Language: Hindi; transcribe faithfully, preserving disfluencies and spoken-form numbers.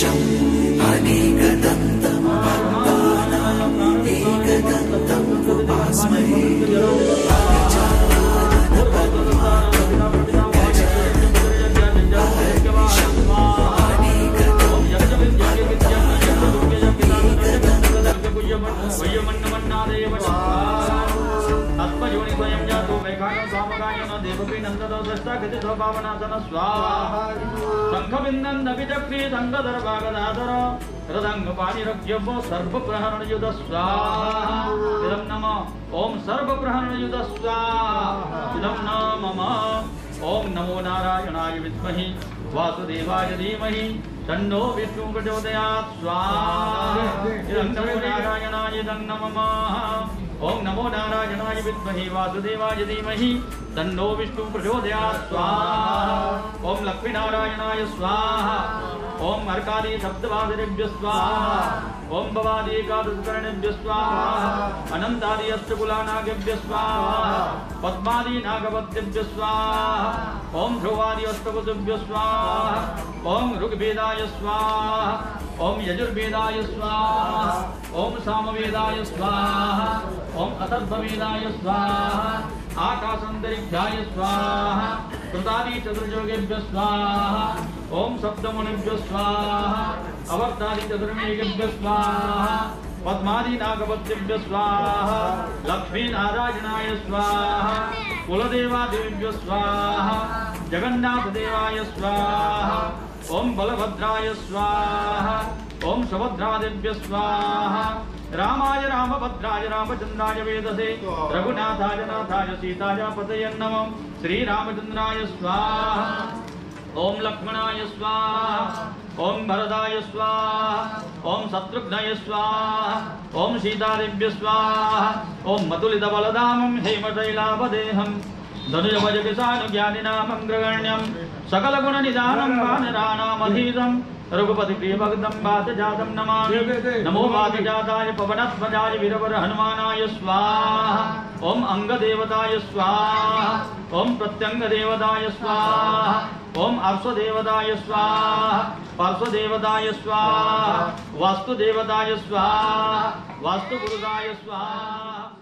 अहर्निशम् अनेकदन्तम् भक्तानाम् एकदन्तम् उपास्महे सर्वप्रहरणयुध स्वाहा इदं नमः ओम सर्वप्रहरणयुध स्वाहा इदं नमः ओम नमो नारायणाय विद्महे वासुदेवाय धीमहि तन्नो विष्णु प्रचोदयात् स्वाहा इदं नमो नारायणाय इदं नमः ओम नमो नारायणाय विद्महे वासुदेवाय धीमहि तन्नो विष्णु प्रचोदयात् स्वाहा ओम लक्ष्मीनारायणाय स्वाहा ओम अर्कादी सप्तवादिभ्य स्वाहा ओम भवादी एकादशकर्णेभ्य स्वाहा अनंतादि अष्टकुलानागेभ्य स्वाहा पद्मादी नागवत्यभ्य स्वाहा ओम ध्रुवादी अष्टवसुभ्य स्वाहा ओम ऋग्वेदाय स्वाहा ओम यजुर्वेदाय स्वाहा ओम सामवेदाय स्वाहा ओम अथर्ववेदाय स्वाहा आकाशान्तरिक्षाय स्वाहा कृतादि चतुर्योगेभ्य स्वाहा ओम सप्तमुनिभ्यो स्वाहा अवर्तादि चतुर्मेघेभ्य स्वाहा पद्मादि नागवत्यभ्य स्वाहा लक्ष्मी नारायणाय स्वाहा कुलदेवादेव्यो स्वाहा जगन्नाथ देवाय स्वाहा ओम बलभद्राय स्वाहा ओम सुभद्रादेव्य स्वाहा रामाय रामभद्राय रामचंद्राय वेदसे रघुनाथाय नाथाय सीताय पतये नमः श्री रामचंद्राय स्वाहा ओम लक्ष्मणाय स्वाहा ओम भरदाय स्वाहा ओम शत्रुघ्नाय स्वाहा ओम सीतादेव्य स्वाहा ओम मतुलित बलधामं हेमशैलावदेहं धनुजभजकिसानुज्ञानिनामग्रगण्यं सकलगुणनिधानं वानराणामधीतं रघुपति प्रियभक्तं वातजातं नमामि नमो वातजाताय पवनध्वजाय वीरवर हनुमानाय स्वाहा ओम अंगदेवताय स्वाहा ओम प्रत्यंगदेवताय स्वाहा ओम अर्षदेवताय स्वाहा पार्श्वदेवताय स्वाहा वास्तुदेवताय स्वाहा वास्तुगुरुदाय स्वाहा।